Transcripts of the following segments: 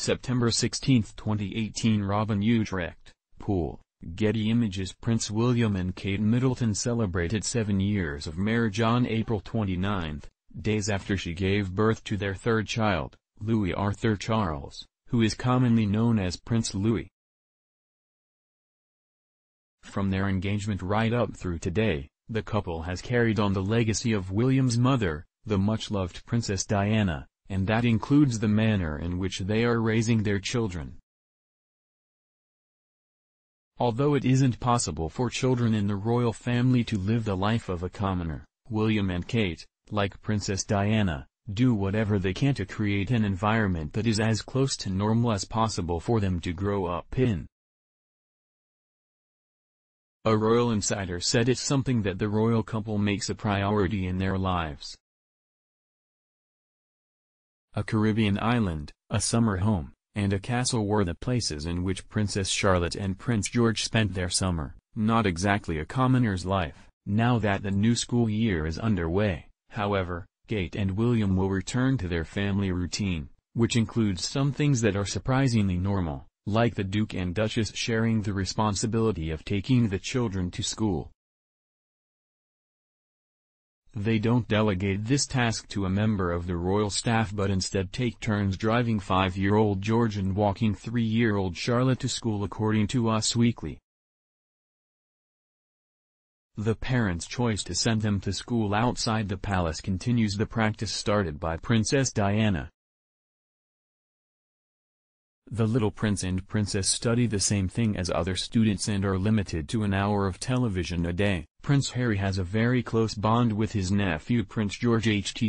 September 16, 2018. Robin Utrecht, Pool, Getty Images. Prince William and Kate Middleton celebrated 7 years of marriage on April 29, days after she gave birth to their third child, Louis Arthur Charles, who is commonly known as Prince Louis. From their engagement right up through today, the couple has carried on the legacy of William's mother, the much-loved Princess Diana, and that includes the manner in which they are raising their children. Although it isn't possible for children in the royal family to live the life of a commoner, William and Kate, like Princess Diana, do whatever they can to create an environment that is as close to normal as possible for them to grow up in. A royal insider said it's something that the royal couple makes a priority in their lives. A Caribbean island, a summer home, and a castle were the places in which Princess Charlotte and Prince George spent their summer. Not exactly a commoner's life, now that the new school year is underway. However, Kate and William will return to their family routine, which includes some things that are surprisingly normal, like the Duke and Duchess sharing the responsibility of taking the children to school. They don't delegate this task to a member of the royal staff but instead take turns driving 5-year-old George and walking 3-year-old Charlotte to school, according to Us Weekly. The parents' choice to send them to school outside the palace continues the practice started by Princess Diana. The little prince and princess study the same thing as other students and are limited to an hour of television a day. Prince Harry has a very close bond with his nephew Prince George.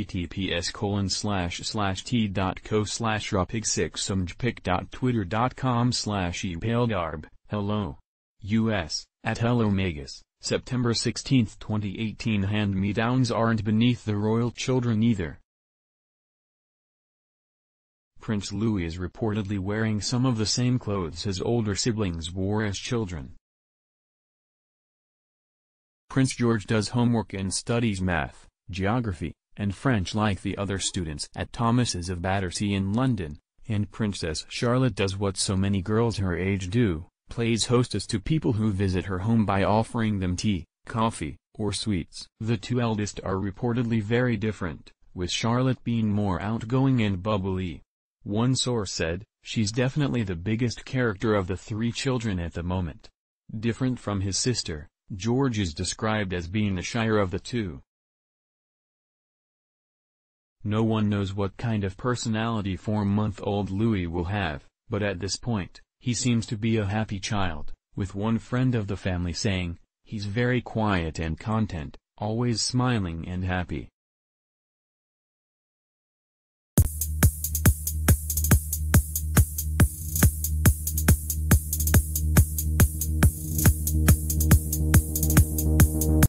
https://t.co/ropig6sumjpic.twitter.com/epalegarb. Hello. U.S. at Hello Magus, September 16, 2018. Hand-me-downs aren't beneath the royal children either. Prince Louis is reportedly wearing some of the same clothes his older siblings wore as children. Prince George does homework and studies math, geography, and French like the other students at Thomas's of Battersea in London, and Princess Charlotte does what so many girls her age do, plays hostess to people who visit her home by offering them tea, coffee, or sweets. The two eldest are reportedly very different, with Charlotte being more outgoing and bubbly. One source said, "She's definitely the biggest character of the 3 children at the moment." Different from his sister, George is described as being the shyer of the two. No one knows what kind of personality 4-month-old Louis will have, but at this point, he seems to be a happy child, with one friend of the family saying, "He's very quiet and content, always smiling and happy."